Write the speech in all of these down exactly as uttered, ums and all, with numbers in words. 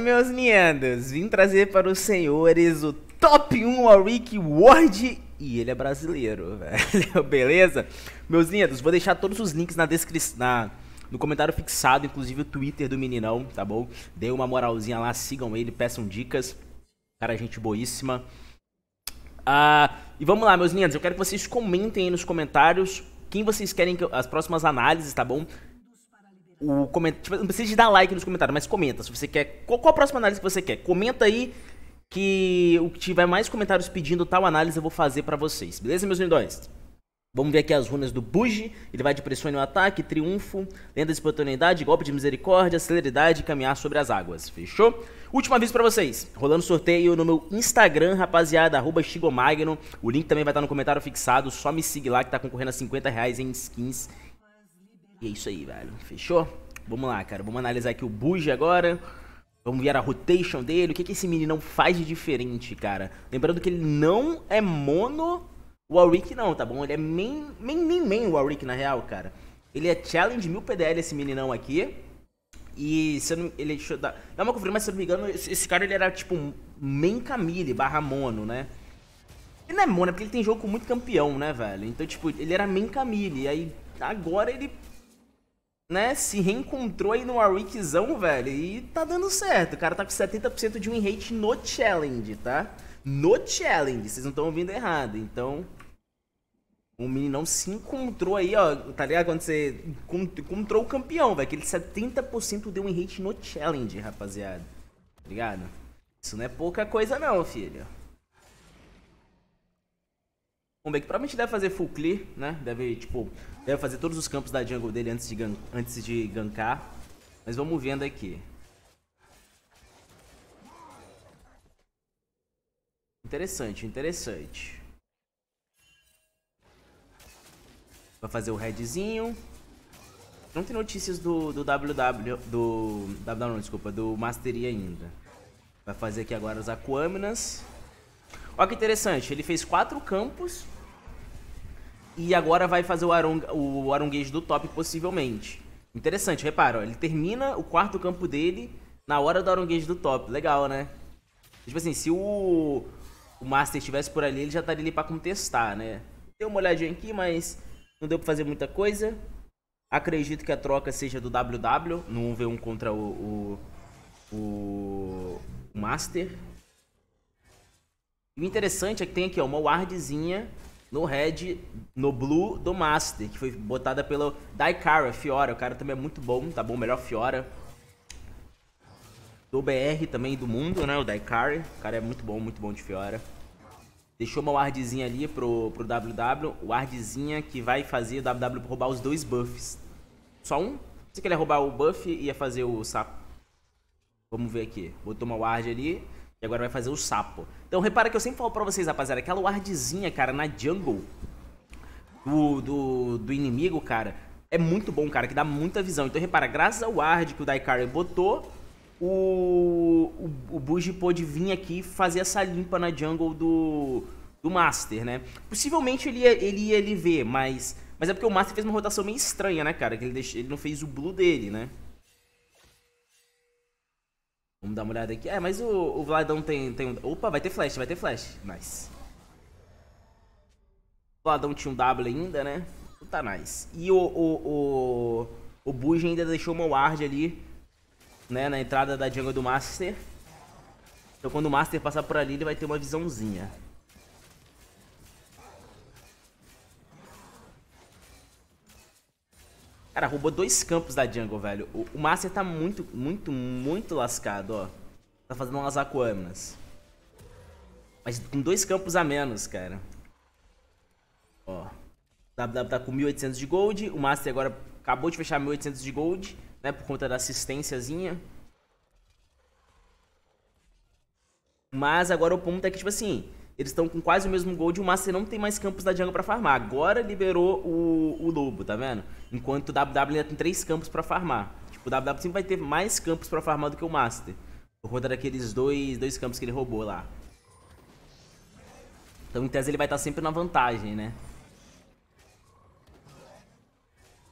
meus lindos, vim trazer para os senhores o top um Warwick Ward e ele é brasileiro, velho, beleza? Meus lindos, vou deixar todos os links na descrição, na, no comentário fixado, inclusive o Twitter do meninão, tá bom? Dê uma moralzinha lá, sigam ele, peçam dicas, cara, gente boíssima. Ah, e vamos lá, meus lindos, eu quero que vocês comentem aí nos comentários quem vocês querem, que, as próximas análises, tá bom? O coment... tipo, não precisa de dar like nos comentários, mas comenta se você quer. Qual, qual a próxima análise que você quer? Comenta aí que o que tiver mais comentários pedindo tal análise eu vou fazer pra vocês. Beleza, meus lindões? Vamos ver aqui as runas do Buji. Ele vai de pressione no ataque, triunfo, lenda de oportunidade, golpe de misericórdia, celeridade e caminhar sobre as águas. Fechou? Último aviso pra vocês. Rolando sorteio no meu Instagram, rapaziada, arroba Shigomagno. O link também vai estar no comentário fixado. Só me siga lá que tá concorrendo a cinquenta reais em skins. E é isso aí, velho. Fechou? Vamos lá, cara. Vamos analisar aqui o Buji agora. Vamos ver a rotation dele. O que, que esse meninão faz de diferente, cara? Lembrando que ele não é mono Warwick, não, tá bom? Ele é main, main, main, main Warwick, na real, cara. Ele é challenge mil P D L, esse meninão aqui. E se eu não... Ele, deixa eu dar, dá uma conferida, mas se eu não me engano, esse, esse cara ele era tipo main Camille barra mono, né? Ele não é mono, é porque ele tem jogo com muito campeão, né, velho? Então, tipo, ele era main Camille. E aí, agora ele... né, se reencontrou aí no Warwickzão, velho, e tá dando certo. O cara tá com setenta por cento de win rate no challenge, tá? No challenge, vocês não estão ouvindo errado. Então, o meninão se encontrou aí, ó, tá ligado? Quando você encontrou o campeão, velho, aquele setenta por cento de win rate no challenge, rapaziada. Tá ligado? Isso não é pouca coisa não, filho. Vamos ver que provavelmente deve fazer full clear, né? Deve, tipo, deve fazer todos os campos da jungle dele antes de, gan antes de gankar. Mas vamos vendo aqui. Interessante, interessante. Vai fazer o redzinho. Não tem notícias do, do W W... Do... W W não, desculpa, do Mastery ainda. Vai fazer aqui agora as Aquaminas. Olha que interessante, ele fez quatro campos. E agora vai fazer o, Arong, o Aronguejo do top, possivelmente. Interessante, repara, ó, ele termina o quarto campo dele na hora do Aronguejo do top. Legal, né? Tipo assim, se o, o Master estivesse por ali, ele já estaria ali pra contestar, né? Dei uma olhadinha aqui, mas não deu pra fazer muita coisa. Acredito que a troca seja do W W, no um v um contra o, o, o, o Master. E o interessante é que tem aqui, ó, uma wardzinha no red, no blue do Master, que foi botada pelo Daikara, Fiora. O cara também é muito bom, tá bom? Melhor Fiora do B R também, do mundo, né? O Daikara. O cara é muito bom, muito bom de Fiora. Deixou uma wardzinha ali pro, pro W W. Wardzinha que vai fazer o W W roubar os dois buffs. Só um? Se ele ia roubar o buff, ia fazer o sapo. Vamos ver aqui. Botou uma ward ali. E agora vai fazer o sapo. Então repara que eu sempre falo pra vocês, rapaziada, aquela wardzinha, cara, na jungle do, do, do inimigo, cara, é muito bom, cara, que dá muita visão. Então repara, graças ao ward que o Daikara botou, o, o, o Buji pôde vir aqui e fazer essa limpa na jungle do, do Master, né? Possivelmente ele ia, ele ia ele ver, mas, mas é porque o Master fez uma rotação meio estranha, né, cara, que ele, deixou, ele não fez o blue dele, né? Vamos dar uma olhada aqui. É, mas o, o Vladão tem, tem... Opa, vai ter flash, vai ter flash. Nice. O Vladão tinha um W ainda, né? Tá nice. E o, o, o, o Buji ainda deixou uma ward ali, né? Na entrada da jungle do Master. Então quando o Master passar por ali, ele vai ter uma visãozinha. Cara, roubou dois campos da jungle, velho. O, o Master tá muito, muito, muito lascado, ó. Tá fazendo umas Aquaminas. Mas com dois campos a menos, cara. Ó. O W W tá com mil e oitocentos de gold. O Master agora acabou de fechar mil e oitocentos de gold, né? Por conta da assistênciazinha. Mas agora o ponto é que, tipo assim... Eles estão com quase o mesmo gold e o Master não tem mais campos da jungle pra farmar. Agora liberou o, o Lobo, tá vendo? Enquanto o W W ainda tem três campos pra farmar. Tipo, o W W sempre vai ter mais campos pra farmar do que o Master. Por conta daqueles dois, dois campos que ele roubou lá. Então, em tese, ele vai estar sempre na vantagem, né?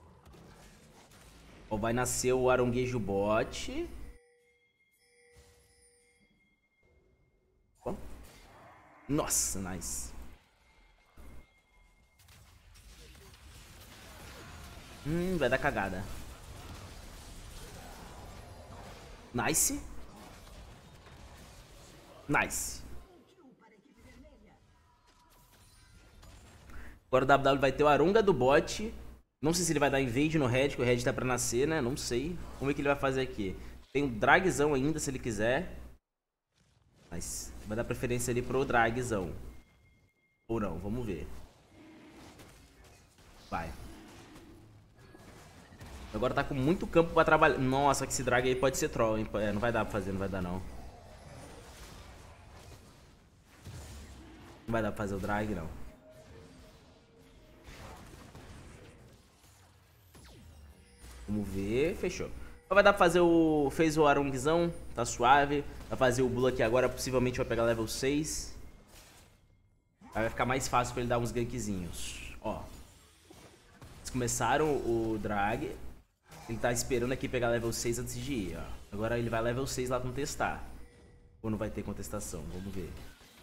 Ó, vai nascer o Aronguejo bot. Nossa, nice. Hum, vai dar cagada. Nice. Nice. Agora o W W vai ter o Arunga do bot. Não sei se ele vai dar invade no Red, que o Red tá pra nascer, né? Não sei. Vamos ver o que ele vai fazer aqui. Tem um dragzão ainda, se ele quiser. Mas vai dar preferência ali pro dragzão. Ou não, vamos ver. Vai. Agora tá com muito campo pra trabalhar. Nossa, que esse drag aí pode ser troll, hein? É, não vai dar pra fazer, não vai dar não. Não vai dar pra fazer o drag, não. Vamos ver, fechou. Vai dar pra fazer o... Fez o Arungzão, tá suave. Vai fazer o Bull aqui agora, possivelmente vai pegar level seis. Aí vai ficar mais fácil pra ele dar uns gankzinhos. Ó. Eles começaram o drag. Ele tá esperando aqui pegar level seis antes de ir, ó. Agora ele vai level seis lá contestar. Ou não vai ter contestação, vamos ver.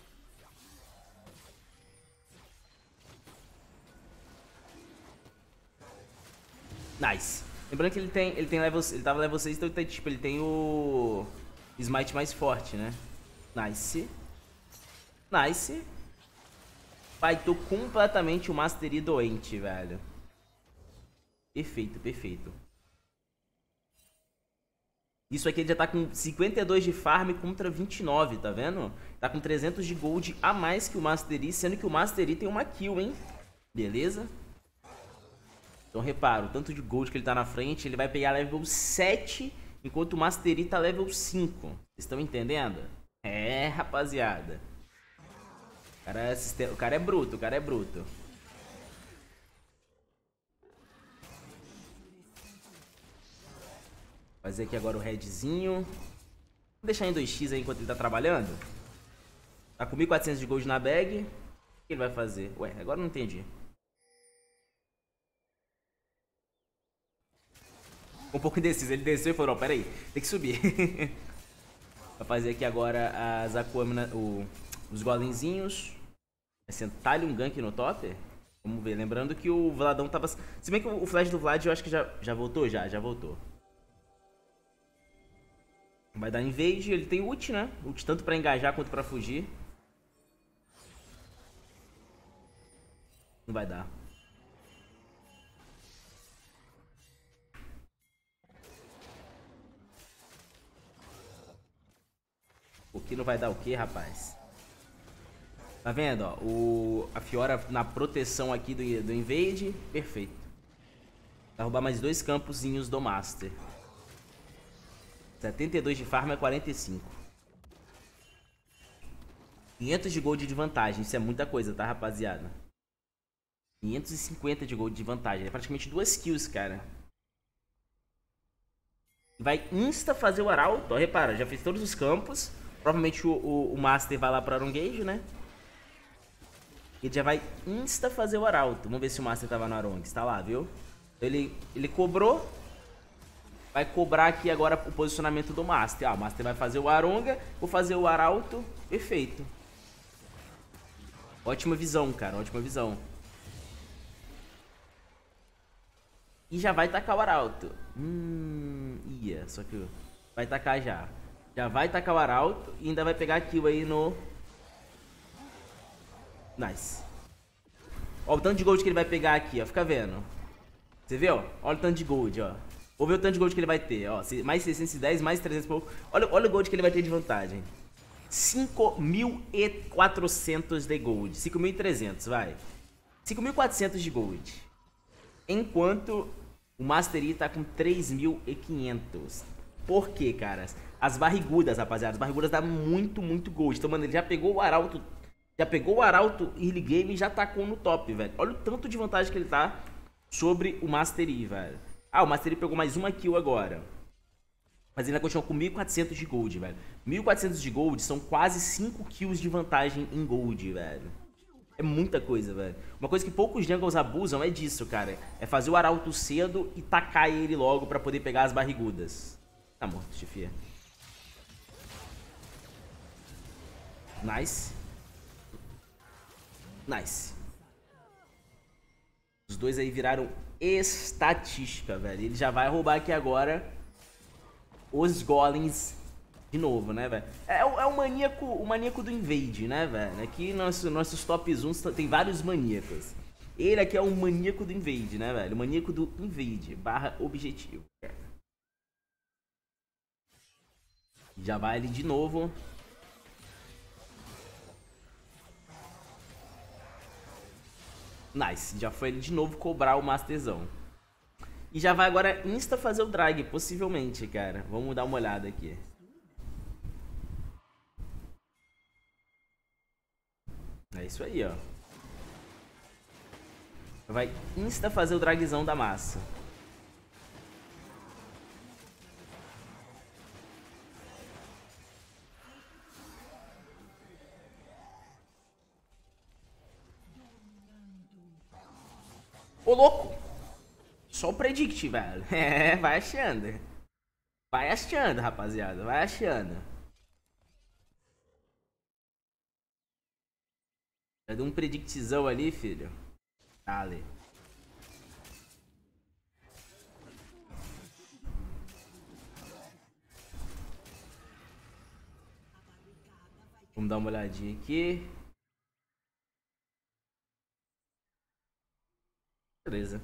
Nice. Lembrando que ele tem, ele tem level, ele tava level seis, então ele tem, tipo, ele tem o smite mais forte, né? Nice. Nice. Pai, tô completamente o Mastery doente, velho. Perfeito, perfeito. Isso aqui ele já tá com cinquenta e dois de farm contra vinte e nove, tá vendo? Tá com trezentos de gold a mais que o Mastery, sendo que o Mastery tem uma kill, hein? Beleza? Então repara, o tanto de gold que ele tá na frente, ele vai pegar level sete, enquanto o Mastery tá level cinco. Vocês estão entendendo? É, rapaziada. O cara, é, o cara é bruto, o cara é bruto. Fazer aqui agora o redzinho. Vou deixar em dois x aí enquanto ele tá trabalhando. Tá com mil e quatrocentos de gold na bag. O que ele vai fazer? Ué, agora eu não entendi. Um pouco indeciso. Ele desceu e falou, ó, pera aí, tem que subir. Vai fazer aqui agora as Aquamina, o, os golemzinhos. Vai sentar-lhe um gank no top. Vamos ver. Lembrando que o Vladão tava... Se bem que o flash do Vlad eu acho que já, já voltou, já, já voltou. Vai dar invade, ele tem ult, né? Ult tanto pra engajar quanto pra fugir. Não vai dar. O que não vai dar o que, rapaz? Tá vendo, ó? O, a Fiora na proteção aqui do, do invade. Perfeito. Vai roubar mais dois campozinhos do Master. setenta e dois de farm é quarenta e cinco. quinhentos de gold de vantagem. Isso é muita coisa, tá, rapaziada? quinhentos e cinquenta de gold de vantagem. É praticamente duas kills, cara. Vai insta fazer o arauto. Ó, repara, já fez todos os campos. Provavelmente o, o, o Master vai lá para Arongage, né? Ele já vai insta fazer o arauto. Vamos ver se o Master tava no Arong. Está lá, viu? Ele, ele cobrou. Vai cobrar aqui agora o posicionamento do Master. Ah, o Master vai fazer o Aronga. Vou fazer o arauto. Perfeito. Ótima visão, cara. Ótima visão. E já vai tacar o arauto. Hum, ia. Só que vai tacar já. Já vai tacar o arauto. E ainda vai pegar a kill aí no... Nice. Ó o tanto de gold que ele vai pegar aqui, ó. Fica vendo. Você vê, ó? Olha o tanto de gold, ó. Vou ver o tanto de gold que ele vai ter, ó. Mais seiscentos e dez, mais trezentos e pouco. Olha, olha o gold que ele vai ter de vantagem. cinco mil e quatrocentos de gold. cinco mil e trezentos, vai. cinco mil e quatrocentos de gold. Enquanto o Mastery tá com três mil e quinhentos. Por quê, caras? As barrigudas, rapaziada. As barrigudas dá muito, muito gold. Então, mano, ele já pegou o arauto. Já pegou o arauto early game e já tacou no top, velho. Olha o tanto de vantagem que ele tá sobre o Mastery, velho. Ah, o Mastery pegou mais uma kill agora. Mas ele ainda continua com mil e quatrocentos de gold, velho. mil e quatrocentos de gold são quase cinco kills de vantagem em gold, velho. É muita coisa, velho. Uma coisa que poucos jungles abusam é disso, cara. É fazer o arauto cedo e tacar ele logo pra poder pegar as barrigudas. Tá morto, chefia. Nice. Nice. Os dois aí viraram estatística, velho. Ele já vai roubar aqui agora os golems de novo, né, velho? É, é o maníaco, o maníaco do invade, né, velho? Aqui nosso, nossos top um tem vários maníacos. Ele aqui é o maníaco do invade, né, velho? O maníaco do invade barra objetivo. Já vai ali de novo. Nice, já foi ele de novo cobrar o Masterzão. E já vai agora insta fazer o drag, possivelmente, cara. Vamos dar uma olhada aqui. É isso aí, ó. Vai insta fazer o dragzão da massa. Ô, louco! Só o predict, velho. É, vai achando. Vai achando, rapaziada. Vai achando. Já deu um predictzão ali, filho. Dale. Vamos dar uma olhadinha aqui. Beleza.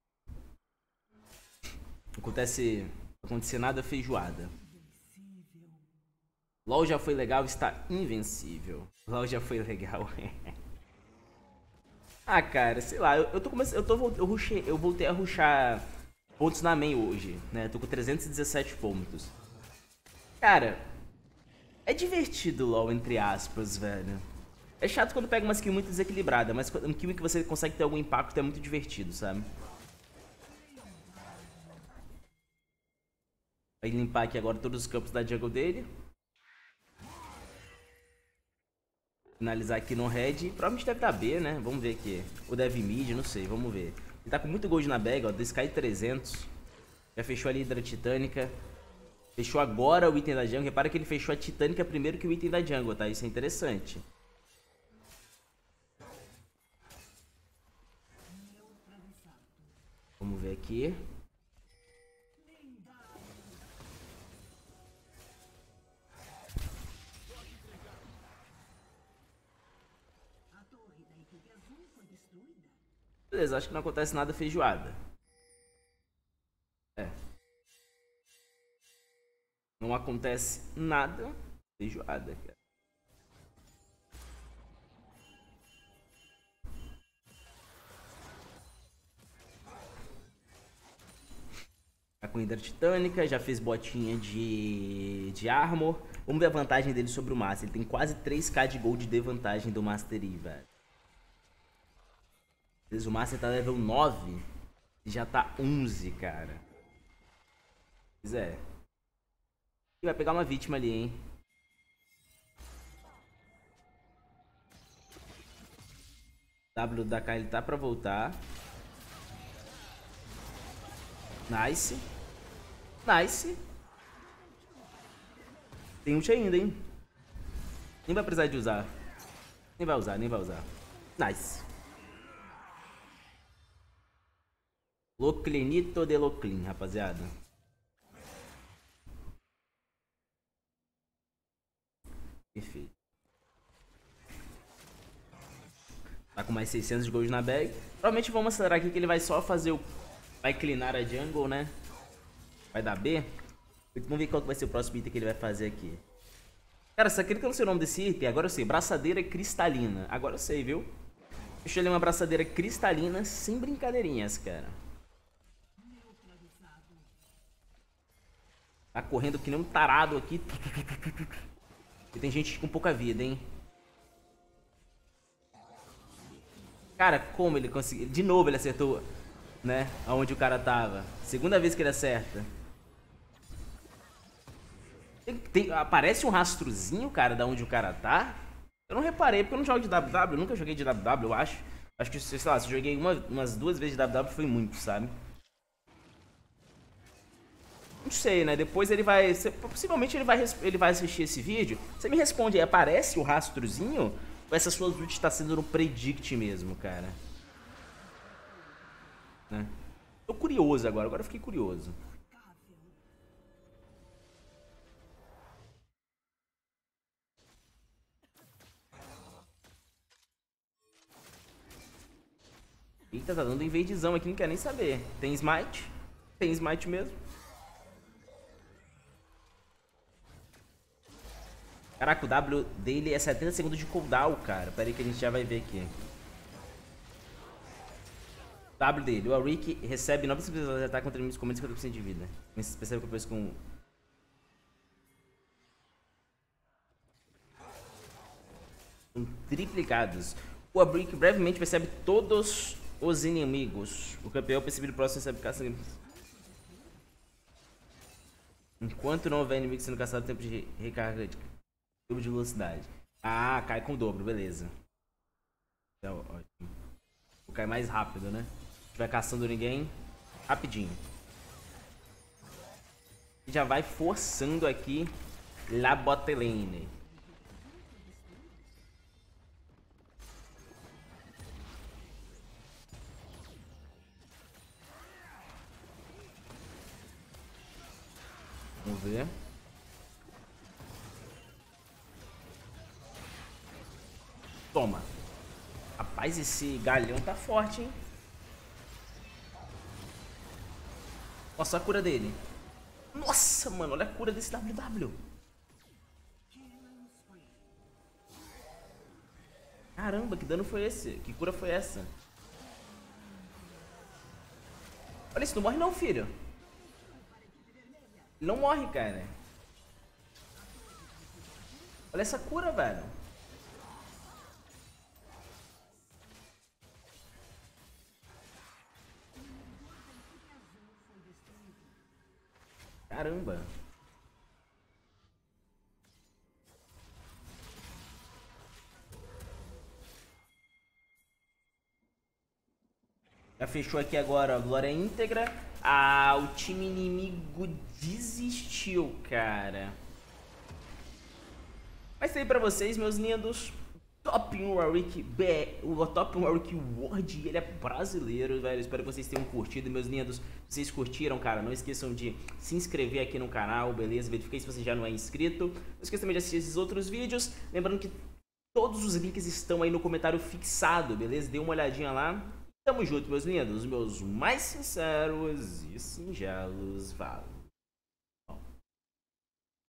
Não acontece, não acontecer nada feijoada. LOL já foi legal, está invencível. LOL já foi legal. Ah, cara, sei lá, eu, eu tô começando, eu tô eu, rushei, eu voltei a rushar pontos na main hoje, né? Tô com trezentos e dezessete pontos. Cara, é divertido LOL, entre aspas, velho. É chato quando pega uma skill muito desequilibrada, mas uma skill que você consegue ter algum impacto é muito divertido, sabe? Vai limpar aqui agora todos os campos da jungle dele. Finalizar aqui no red. Provavelmente deve dar B, né? Vamos ver aqui. Ou deve mid, não sei. Vamos ver. Ele tá com muito gold na bag, ó. Do Sky trezentos. Já fechou ali a Hidra Titânica. Fechou agora o item da jungle. Repara que ele fechou a Titânica primeiro que o item da jungle, tá? Isso é interessante. Vamos ver aqui. Beleza, acho que não acontece nada feijoada. É. Não acontece nada feijoada, cara. Tá com Hidra Titânica, já fez botinha de, de armor. Vamos ver a vantagem dele sobre o Master. Ele tem quase três K de gold de vantagem do Master Yi, velho. O Master tá level nove e já tá onze, cara. Pois é. E vai pegar uma vítima ali, hein. W da K ele tá pra voltar. Nice. Nice. Tem ult ainda, hein. Nem vai precisar de usar. Nem vai usar, nem vai usar. Nice. Loclinito de Loclin, rapaziada. Perfeito. Tá com mais seiscentos de gold na bag. Provavelmente vamos acelerar aqui que ele vai só fazer o... Vai cleanar a jungle, né? Vai dar B. Vamos ver qual que vai ser o próximo item que ele vai fazer aqui. Cara, só aquele que eu não sei o nome desse item, agora eu sei. Braçadeira cristalina. Agora eu sei, viu? Deixa eu ler uma braçadeira cristalina sem brincadeirinhas, cara. Tá correndo que nem um tarado aqui. E tem gente com pouca vida, hein? Cara, como ele conseguiu... De novo ele acertou, né? Aonde o cara tava. Segunda vez que ele acerta. Tem, tem, aparece um rastrozinho, cara, da onde o cara tá. Eu não reparei, porque eu não jogo de W W. Eu nunca joguei de W W, eu acho. Acho que, sei lá, se eu joguei uma, umas duas vezes de W W foi muito, sabe? Não sei, né? Depois ele vai... Possivelmente ele vai, ele vai assistir esse vídeo. Você me responde aí, aparece o rastrozinho? Ou essa sua ult tá sendo no predict mesmo, cara. Né? Tô curioso agora, agora eu fiquei curioso. Eita, tá dando invadezão aqui, não quer nem saber. Tem smite? Tem smite mesmo. Caraca, o W dele é setenta segundos de cooldown, cara. Pera aí que a gente já vai ver aqui. O W dele, o Auric recebe nove por cento de ataque contra inimigos com menos de cinquenta por cento de vida. Você percebe que eu penso com... com triplicados. O Auric brevemente percebe todos os inimigos. O campeão percebido próximo recebe caça. Enquanto não houver inimigo sendo caçado, tempo de recarga de dobro de velocidade. Ah, cai com o dobro, beleza. Então, ótimo. Vou cair mais rápido, né? Se estiver caçando ninguém, rapidinho. Já vai forçando aqui la bot lane. Vamos ver. Toma. Rapaz, esse galhão tá forte, hein? Nossa, a cura dele. Nossa, mano, olha a cura desse W W. Caramba, que dano foi esse? Que cura foi essa? Olha isso, não morre não, filho. Não morre, cara. Olha essa cura, velho. Caramba. Já fechou aqui agora, ó, glória íntegra. Ah, o time inimigo desistiu, cara. Mas tem aí pra vocês, meus lindos. Top um Auric B, o Top um Auric World, ele é brasileiro, velho. Espero que vocês tenham curtido, meus lindos. Se vocês curtiram, cara, não esqueçam de se inscrever aqui no canal, beleza? Verifiquem se você já não é inscrito. Não esqueçam também de assistir esses outros vídeos. Lembrando que todos os links estão aí no comentário fixado, beleza? Dê uma olhadinha lá. Tamo junto, meus lindos, meus mais sinceros e singelos. Valeu!